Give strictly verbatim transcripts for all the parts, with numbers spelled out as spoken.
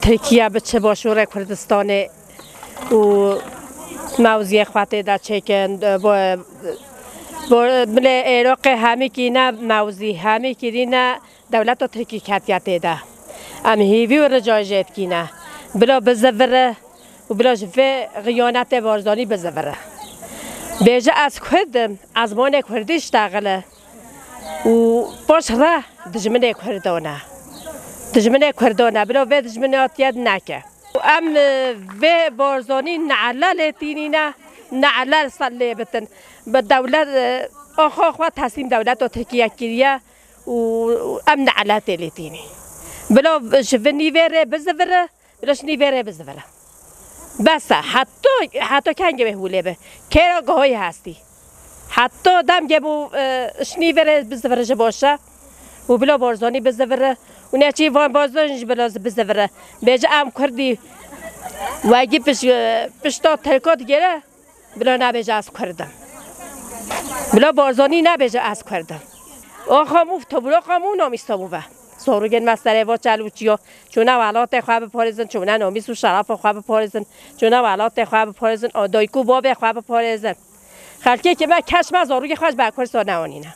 ترکیه به چه باشور کردستان و موضوع خواته در چکن با بل عراق همی کی نه موضوع همی کی نه دولت و ترکیه کاتیات ده ام هیوی و رجاجت کی نه بلا بزوره و بلا جفه غیانت بارزانی بزوره بیجه از کردم از مان کردیش تاغله و باش را دجمن کردانه دجمن کردانه بلا و دجمنات یاد نکه ام و بارزانی نعلل تینی نه نعلل صلی بتن به دولت آخا خوا تصمیم دولت و ترکیه کریه و ام نعلل تینی بلا شوفه نیوره بزوره بلاش نیوره بزوره بس حتی حتی کنگه به هوله به کرا گاهی هستی حتی دم گه بو شنیوره بزوره باشه و بلا بارزانی بزوره و نچی وان بازدارش بلا بزوره بیجه ام کردی و اگه پش پشتا ترکات گره بلا نبیجه از کردم بلا بارزانی نبیجه از کردم آخا مفت بلا خامو نامیستا بوده سوروگن مسئله و چلوچیا چونه ولات خواب پارزن چونه نامیس و شرف خواب پارزن چونه ولات خواب پارزن آدایکو باب خواب پارزن خالکی که من کشم از آروی خوش باکر سانوانینه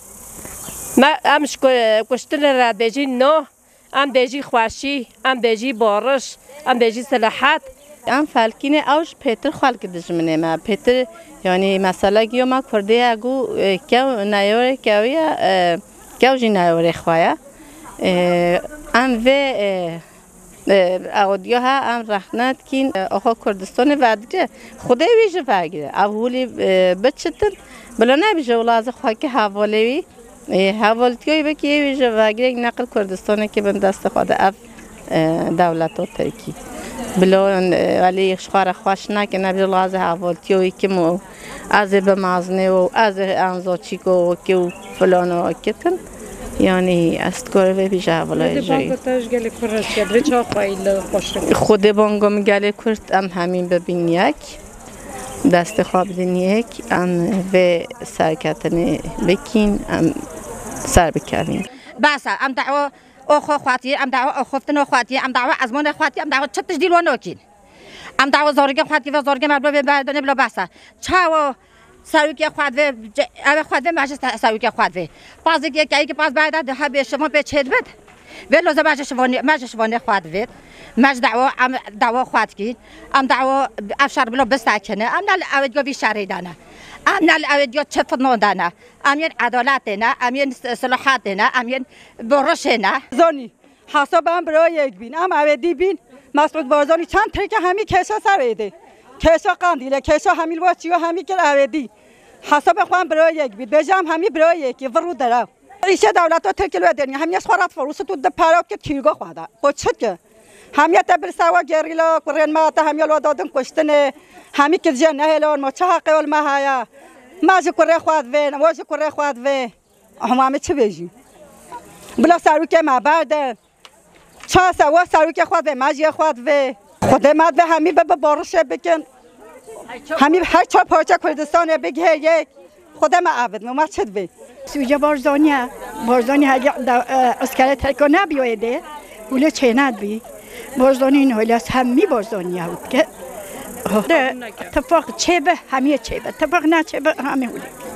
من امش کشتن رد بجی نه ام بجی خوشی ام بجی بارش ام بجی صلاحت ام فالکینه اوش پیتر خالک دشمنه ما پیتر یعنی مثلا گیو ما کرده اگو کیو نیاره کیویا کیو جی نیاره خوایا ام و اودیا ها ام رخنت کین آخا کردستان ودیه خدا ویژه فاگیره اولی بچتن بلا نبیشه ولی از خاک حوالی حوالتیایی به که ویژه فاگیره نقل کردستانه که بند دست خواده اف دولت و ترکی بلا ولی شخار خوش نکه نبیشه ولی از حوالتیایی که مو از به مازنه و از انزاچیکو و که و فلان و کتن یعنی است کار و بیشتر ولای جایی. خود بانگم گله کرد ام همین ببین یک دست خواب دین یک ام و سرکتنی بکین ام سر بکردیم. بس ام دعوا آخو خواتی ام دعوا آخفتن خواتی ام دعوا ازمان خواتی ام دعوا چتش دیل و نوکین ام دعوا زارگی خواتی و زارگی مربوط به بلا بس چاو سروکی خود و ام خود و ماجست سروکی خود و بعضی که که باز بعد ده به شما به چهل بد ولی لازم ماجش وانی ماجش وانی خود و ماج دعوا ام دعوا خود کی ام دعوا افشار بلا بستکنه ام نال اودگو بی شری دانه ام نال اودگو چفت نودانه امین عدالت نه امین صلاحات نه امین برش نه زانی حسابم برای یک بین ام اودی بین مسعود بارزانی چند ترک همی کشا سریده کشا قندیله کشا همیل واشی و همی کل اودی حساب خوام برای یک بید بجام همی برای یکی ورود دارم ایشه دولت ها ترکیل و دنیا همیش خورد فروش تو ده پراک که تیگا خواده قچت که همیت بر سوا گریلا کرن ما تا همیال و دادن کشتن همی که جن هلون ما چه حقی ول ما هیا ما جو کره خواهد و نواز کره خواهد و هم همه چه بجیم بلا سروک ما برده چه سوا سروک خواهد و ماجی خواهد و خود مد و همی به بارش بکن همی هر چهار پارچه کردستان بگه یک خودم عبد ما چد بی سوجا بارزانیه بارزانی هایی اسکله ترکا نبیایده ولی چه ند بی بارزانی نه از همی بارزانیه بود که اتفاق چه به همی چه به اتفاق نه چه به همی ولی